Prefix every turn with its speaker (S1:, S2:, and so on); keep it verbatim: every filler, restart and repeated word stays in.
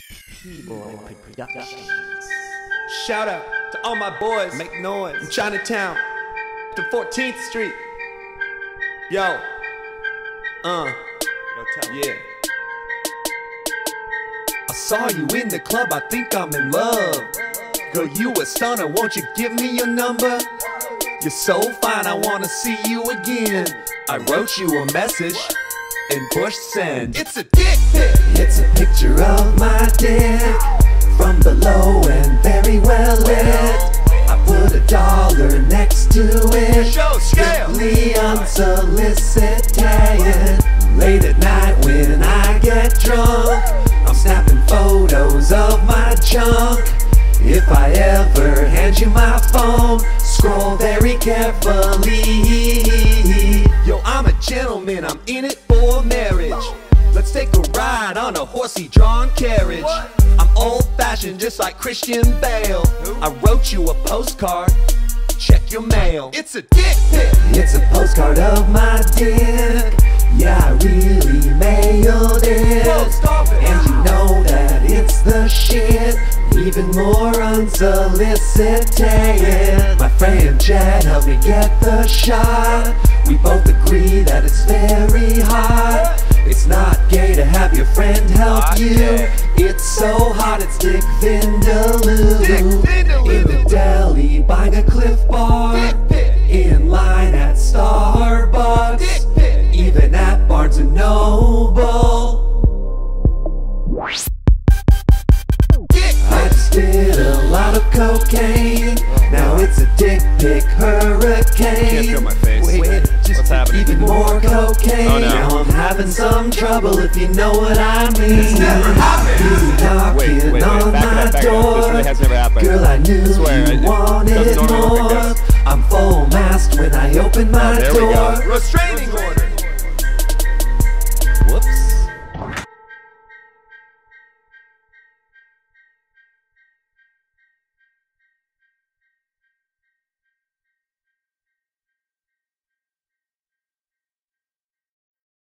S1: P-Boy Productions.
S2: Shout out to all my boys, make noise in Chinatown to fourteenth Street. Yo, uh, Yo, tell yeah. I saw you in the club, I think I'm in love. Girl, you a stunner, won't you give me your number? You're so fine, I wanna see you again. I wrote you a message and push send. It's a dick pic.
S3: It's a picture of my dick, from below and very well lit. I put a dollar next to it,
S2: Show scale.
S3: strictly unsolicited. Late at night when I get drunk, I'm snapping photos of my junk. If I ever hand you my phone, scroll very carefully.
S2: Yo, I'm a gentleman, I'm in it for marriage. Let's take a ride on a horsey drawn carriage. I'm old-fashioned just like Christian Bale. I wrote you a postcard, check your mail. It's a dick pic.
S3: It's a postcard of my dick. Yeah, I really mailed it. And you know that it's the shit, even more unsolicited. My friend Chad helped me get the shot. We both agree that it's very hot. It's not gay to have your friend help you. It's so hot, it's Dick Vindaloo. In the deli, buying a Cliff Bar. In line at Starbucks. Even at Barnes and Noble. I just did a lot of cocaine. Now it's a dick pic hurricane.
S4: Can't feel my face.
S3: Wait, just
S4: What's happening?
S3: even more cocaine.
S4: Oh, no.
S3: Now I'm having some trouble, if you know what I mean.
S2: It's never happened.
S3: You knocking
S4: Wait, wait, wait,
S3: on
S4: back it
S3: my
S4: up, back it up.
S3: door.
S4: This really has never happened.
S3: Girl, I knew
S4: I swear,
S3: you
S4: it
S3: wanted
S4: doesn't normally look
S3: more.
S4: like this.
S3: I'm full masked when I open my
S4: Oh, there we
S3: door.
S4: go.
S2: You're a stranger.